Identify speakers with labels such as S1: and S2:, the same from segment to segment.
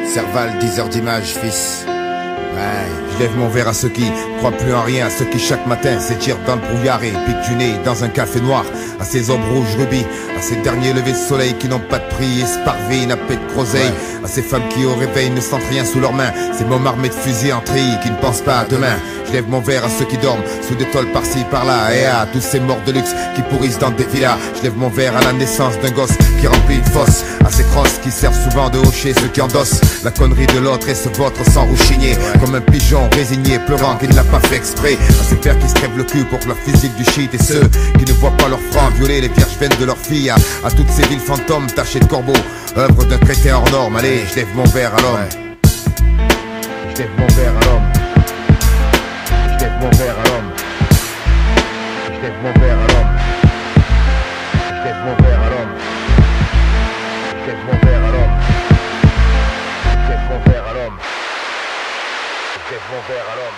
S1: Serval, 10 heures d'image, fils. Ouais, je lève mon verre à ceux qui croient plus en rien, à ceux qui chaque matin s'étirent dans le brouillard et piquent du nez dans un café noir, à ces hommes rouges rubis, à ces derniers levés de soleil qui n'ont pas de prix, esparvés, nappés de groseille, à ces femmes qui au réveil ne sentent rien sous leurs mains, ces mômes armés de fusils en treillis qui ne pensent pas à demain. Je lève mon verre à ceux qui dorment sous des tôles par-ci par-là, et à tous ces morts de luxe qui pourrissent dans des villas. Je lève mon verre à la naissance d'un gosse qui remplit une fosse, à ces crosses qui servent souvent de hocher ceux qui endossent la connerie de l'autre et se vautrent sans rouchigner, comme un pigeon résigné pleurant qui ne l'a pas fait exprès, à ces pères qui se crèvent le cul pour la physique du shit, et ceux qui ne voient pas leurs francs violer les vierges veines de leurs filles, à toutes ces villes fantômes tachées de corbeaux, œuvre d'un chrétien hors norme. Allez, je lève mon verre à l'homme. Je lève mon verre à l'homme. Je lève mon verre à l'homme. Je lève mon verre à l'homme. Je lève mon verre à l'homme. Je lève mon verre à l'homme. Je lève mon verre à l'homme. Je lève mon verre à l'homme.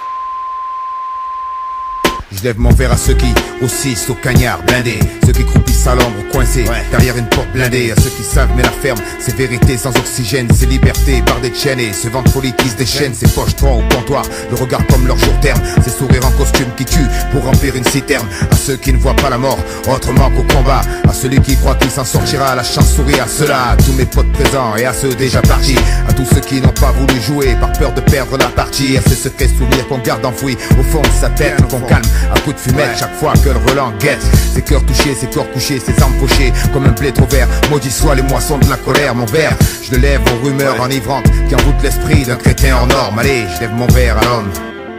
S1: Je lève mon verre à ceux qui grossissent au cagnard blindé, ceux qui croupissent à l'ombre coincés derrière une porte blindée, à ceux qui savent mais la ferme, ces vérités sans oxygène, ces libertés par des chaînes et ce ventre folie qui se déchaîne, ces poches troncs au comptoir, le regard comme leur jour terme, ces sourires en costume qui tuent pour remplir une citerne, à ceux qui ne voient pas la mort autrement qu'au combat, à celui qui croit qu'il s'en sortira, la chance sourit à ceux-là, à tous mes potes présents et à ceux déjà partis, à tous ceux qui n'ont pas voulu jouer par peur de perdre la partie, à ces secrets souvenirs qu'on garde enfouis au fond de sa tête, qu'on calme à coup de fumette chaque fois que le relent guette, ces cœurs touchés, ces corps couchés, ces armes fauchées comme un blé trop vert, maudit soit les moissons de la colère, mon verre, je le lève aux rumeurs enivrantes qui envoûtent l'esprit d'un chrétien hors norme, allez, je lève mon verre à l'homme.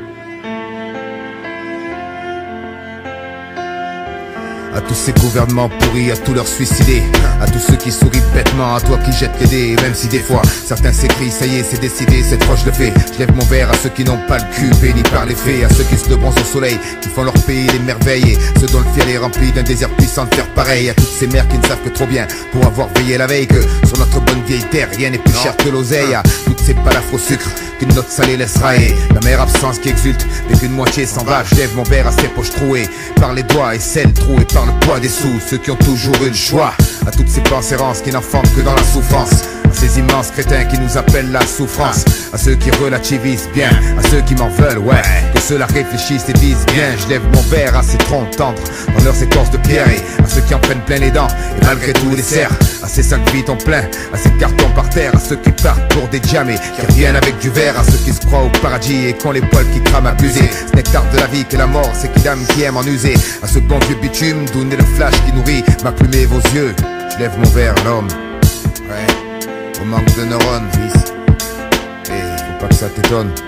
S1: À tous ces gouvernements pourris, à tous leurs suicidés, à tous ceux qui sourient bêtement, à toi qui jettes les dés, même si des fois certains s'écrient, ça y est c'est décidé, cette fois je le fais. Je lève mon verre à ceux qui n'ont pas le cul béni par les fées, à ceux qui se le bronzent au soleil, qui font leur pays des merveilles, et ceux dont le fiel est rempli d'un désir puissant de faire pareil, à toutes ces mères qui ne savent que trop bien pour avoir veillé la veille, que sur notre bonne vieille terre rien n'est plus cher que l'oseille, à toutes ces palafres au sucre qu'une note salée laisse railler, la mère absence qui exulte dès qu'une moitié s'en va. Je lève mon verre à ces poches trouées par les doigts et celles trouées par le poids des sous, ceux qui ont toujours eu le choix, à toutes ces pensées rances qui n'enfantent que dans la souffrance, à ces immenses crétins qui nous appellent la souffrance, à ceux qui relativisent bien, à ceux qui m'en veulent, ouais, que ceux-là réfléchissent et disent bien. Je lève mon verre à ces troncs tendres dans leurs écorces de pierre, et à ceux qui en prennent plein les dents et malgré tout les serrent, à ces sacs vides en plein, à ces cartons par terre, à ceux qui partent pour des diamés, qui reviennent avec du verre, à ceux qui se croient au paradis et qu'ont les poils qui crament abusés, ce nectar de la vie que la mort, c'est qui dame qui aime en user, à ce bon vieux bitume d'où naît le flash qui nourrit ma plume et vos yeux. Je lève mon verre à l'homme, ouais, au manque de neurones, fils, et faut pas que ça t'étonne.